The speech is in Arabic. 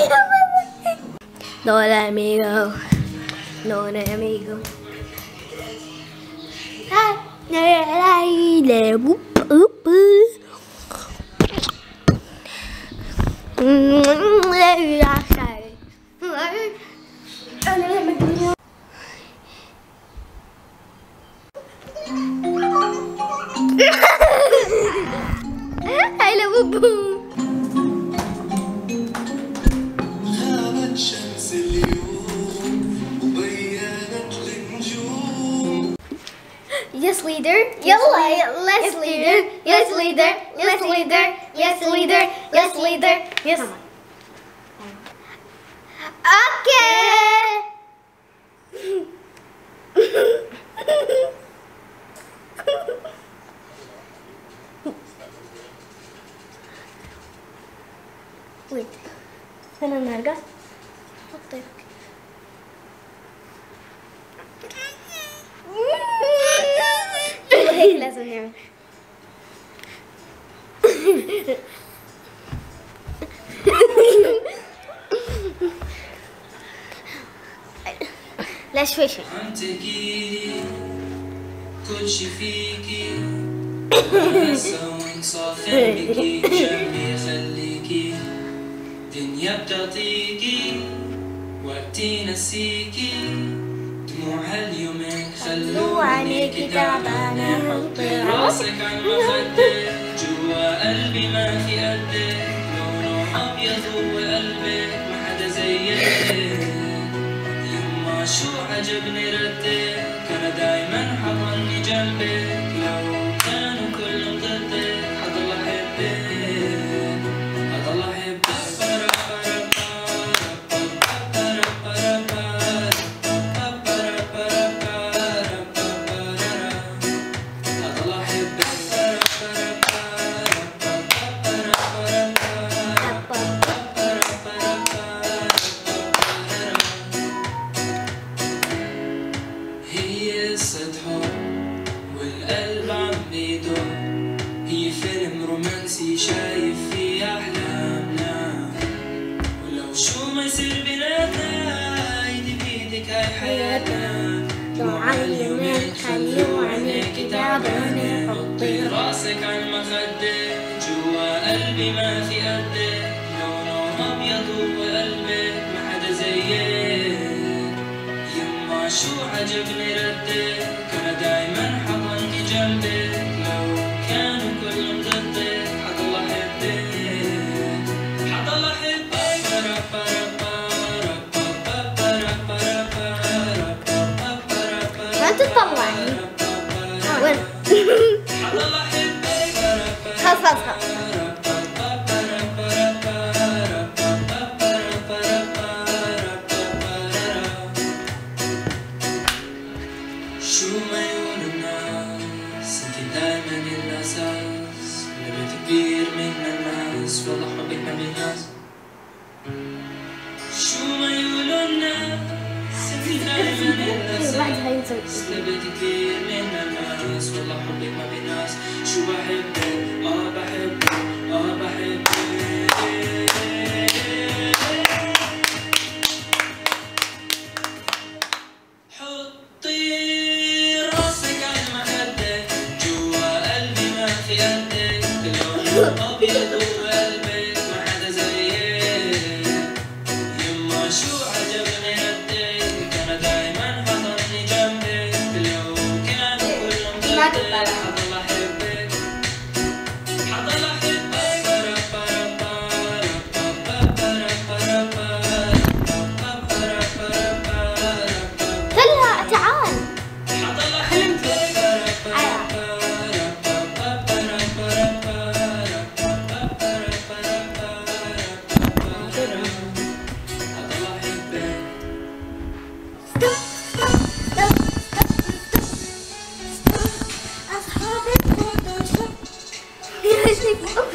Hola amigo. No, amigo. هلا بوبو. غابت شمس اليوم وبينت النجوم. Yes leader. يلا let's leader. Yes leader. Yes leader. Yes leader. Yes leader. Yes. Okay. وين هنا نرجع حطيك هيك لازم نعمل. لا شوي شوي. كل شي فيكي هسه صافي بكي جنبي خليكي دنيا بتعطيكي وقتي نسيكي دموع هاليومين خلوا عينيكي تعبانة حطي راسك عالمخدة جوا قلبي ما في قدك لونه أبيض وقلبك ما حدا زيك يما شو عجبني ردك أنا دايما حضني جنبك لو كانوا كلهم ضدك حضل أحبك حضل أحبك والقلب عم بيدق هي فيلم رومانسي شايف فيه أحلامنا ولو شو ما يصير بيناتنا ايدي بيدك هاي حياتنا دموع اليومين خلوا عينيكي تعبانة حطي راسك عالمخدة جوا قلبي ما في قدك لونه أبيض وقلبك ما حدا زيك يما شو عجبني ردك أنا دايما حضني جنبك لو كانوا كلهم ضدك حضل أحبك حضل أحبك ما تطلعني وين حضل أحبك خلاص شو ما يقول الناس انت دايما الاساس لبيت كبير من الناس والله حبك ما بيناس شو ما يقولوا الناس انت دايما الاساس لبيت كبير من الناس والله حبك ما بيناس شو بحبك بحبك بحبك أبيض وقلبك ما حدا زيك يما شو عجبني ردك أنا دايما حضني جنبك لو كانوا كلهم ضدك حضل أحبك حضل أحبك خلها تعال حضل أحبك أصحاب الفوتوشوب